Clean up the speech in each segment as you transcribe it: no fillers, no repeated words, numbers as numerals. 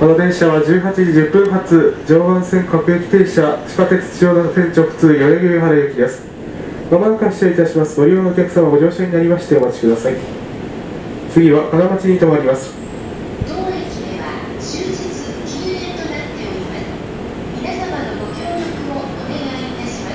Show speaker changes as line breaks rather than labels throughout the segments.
この電車は18時10分発、常磐線各駅停車、地下鉄千代田線直通、代々木上原行きです。まもなく発車いたします。ご利用のお客様、ご乗車になりましてお待ちください。次は金町に停まります。
当駅では終日禁煙となっております。皆様のご協力をお願いいたします。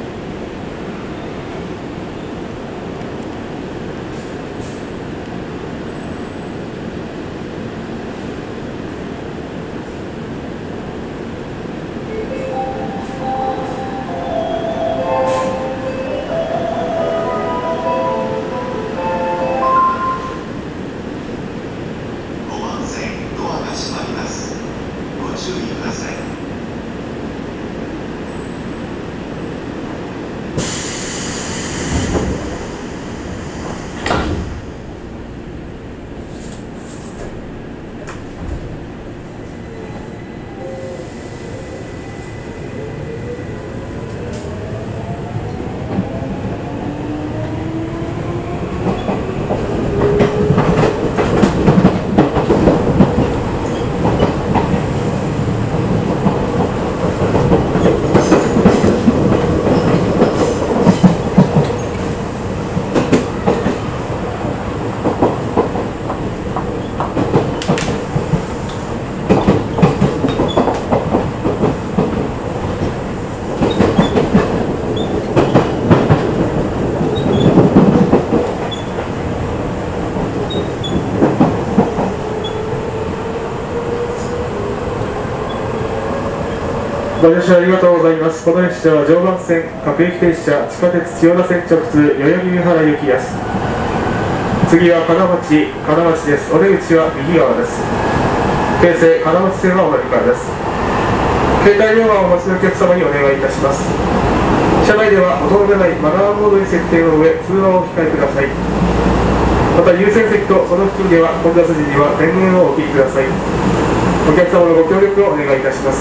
ご乗車ありがとうございます。この列車は常磐線各駅停車、地下鉄千代田線直通、代々木上原行きです。次は金町です。お出口は右側です。京成金町線はお乗り換えです。携帯電話をお持ちのお客様にお願いいたします。車内では音の出ないマナーモードに設定の上、通話をお控えください。また優先席とその付近では混雑時には電源をお切りください。お客様のご協力をお願いいたします。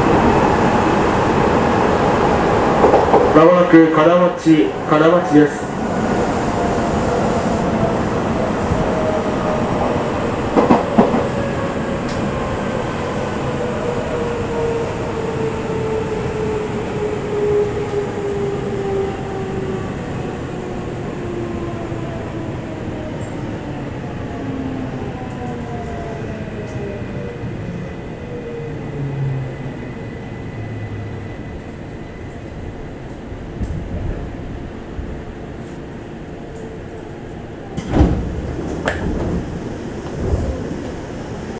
まもなく金町です。